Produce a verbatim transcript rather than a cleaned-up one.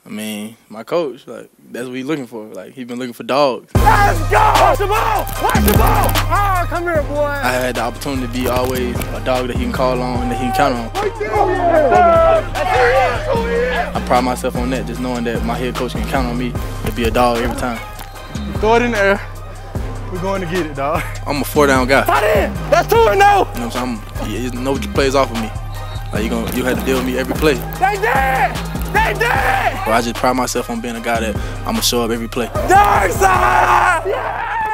I mean, my coach, like, that's what he's looking for. Like, he's been looking for dogs. Let's go! Watch the ball! Watch the ball! Oh, come here, boy! I had the opportunity to be always a dog that he can call on, that he can count on. I pride myself on that, just knowing that my head coach can count on me to be a dog every time. Throw it in the air. We're going to get it, dog. I'm a four-down guy. Cut in! That's two and no! You know what I'm saying? I'm, no plays off of me. Like, you gonna, you have to deal with me every play. They did! They did! But I just pride myself on being a guy that I'm gonna show up every play. Dark side! Yeah!